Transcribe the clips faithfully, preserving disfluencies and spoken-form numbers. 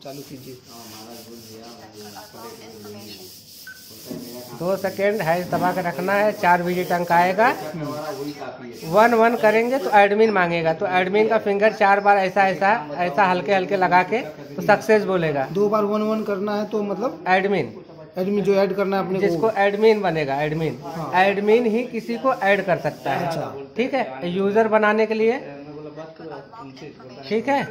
चालू कीजिए। दो सेकेंड हैश दबा के रखना है, चार विजिट अंक आएगा। वन वन करेंगे तो एडमिन मांगेगा, तो एडमिन का फिंगर चार बार ऐसा ऐसा ऐसा हल्के हल्के लगा के तो सक्सेस बोलेगा। दो बार वन वन करना है तो मतलब एडमिन एडमिन जो ऐड करना है अपने जिसको एडमिन बनेगा, एडमिन हाँ। एडमिन ही किसी को ऐड कर सकता है। अच्छा। ठीक है, यूजर बनाने के लिए, ठीक है,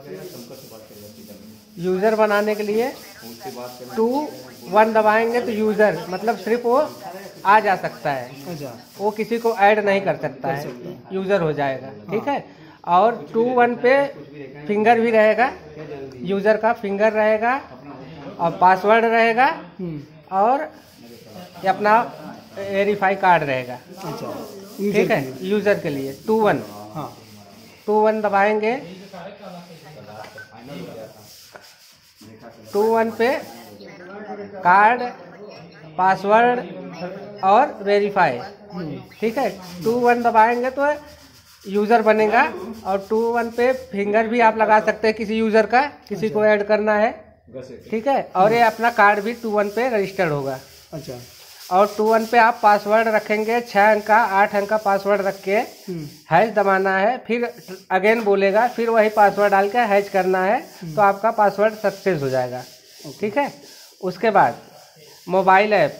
यूजर बनाने के लिए टू वन दबाएंगे तो यूजर मतलब सिर्फ वो आ जा सकता है। अच्छा। वो किसी को ऐड नहीं कर सकता है, यूजर हो जाएगा। ठीक है, और टू वन पे फिंगर भी रहेगा, यूजर का फिंगर रहेगा और पासवर्ड रहेगा और ये अपना वेरीफाई कार्ड रहेगा। अच्छा। ठीक है, यूजर के लिए टू वन हाँ। टू वन दबाएंगे, टू वन पे कार्ड, पासवर्ड और वेरीफाई। ठीक है, टू वन दबाएंगे तो यूजर बनेगा और टू वन पे फिंगर भी आप लगा सकते हैं किसी यूजर का, किसी को ऐड करना है। ठीक है, और ये अपना कार्ड भी टू वन पे रजिस्टर्ड होगा। अच्छा। और टू वन पे आप पासवर्ड रखेंगे, छह अंक का आठ अंक का पासवर्ड रख के हैश दबाना है, फिर अगेन बोलेगा, फिर वही पासवर्ड डाल के हैश करना है तो आपका पासवर्ड सक्सेस हो जाएगा। ठीक है, उसके बाद मोबाइल ऐप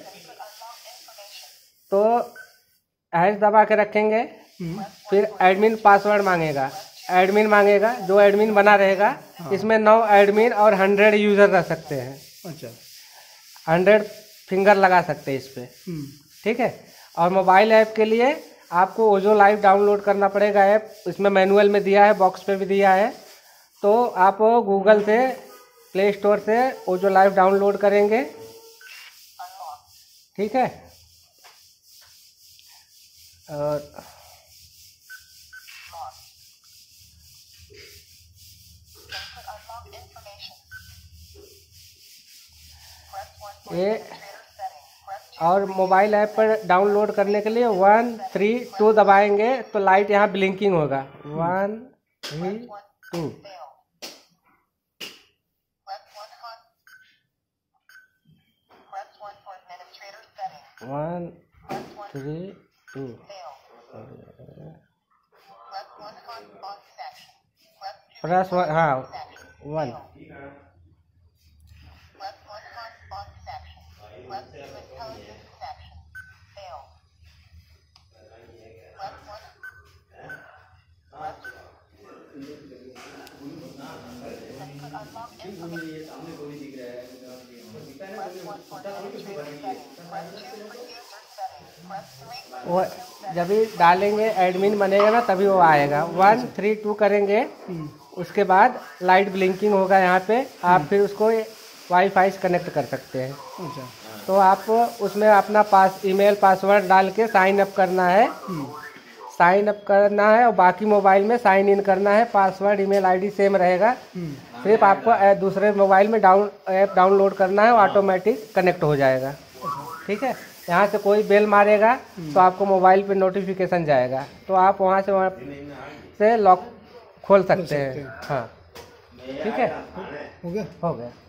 तो हैश दबा के रखेंगे, फिर एडमिन पासवर्ड मांगेगा, एडमिन मांगेगा, जो एडमिन बना रहेगा। हाँ। इसमें नौ एडमिन और हंड्रेड यूजर रह सकते हैं। अच्छा। हंड्रेड फिंगर लगा सकते हैं इस पे। ठीक है, और मोबाइल ऐप के लिए आपको ओजो लाइव डाउनलोड करना पड़ेगा ऐप, इसमें मैनुअल में दिया है, बॉक्स पे भी दिया है। तो आप गूगल से, प्ले स्टोर से ओजो लाइव डाउनलोड करेंगे। ठीक है, और ये और मोबाइल ऐप पर डाउनलोड करने के लिए वन थ्री टू दबाएंगे तो लाइट यहाँ ब्लिंकिंग होगा। One three two one three two plus one, हाँ वन। वो जब भी डालेंगे एडमिन बनेगा ना तभी वो आएगा। वन थ्री टू करेंगे, उसके बाद लाइट ब्लिंकिंग होगा यहाँ पे, आप फिर उसको वाईफाई से कनेक्ट कर सकते हैं। अच्छा। तो आप उसमें अपना पास ईमेल पासवर्ड डाल के साइन अप करना है, साइन अप करना है और बाकी मोबाइल में साइन इन करना है, पासवर्ड ईमेल आईडी सेम रहेगा। सिर्फ आपको दूसरे मोबाइल में डाउन ऐप डाउनलोड करना है, ऑटोमेटिक कनेक्ट हो जाएगा। ठीक है, यहाँ से कोई बेल मारेगा तो आपको मोबाइल पे नोटिफिकेशन जाएगा, तो आप वहाँ से वहाँ से लॉक खोल सकते हैं। हाँ, ठीक है, हो गया हो गया।